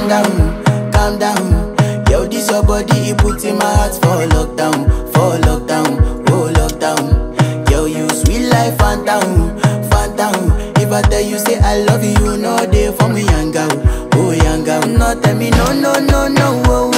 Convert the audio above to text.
calm down. Yo, this your body, it puts in my heart for lockdown, oh lockdown. Yo, you sweet life, phantom, phantom. If I tell you say I love you, no day for me, young girl, oh young girl. No tell me no, no, no, no, oh.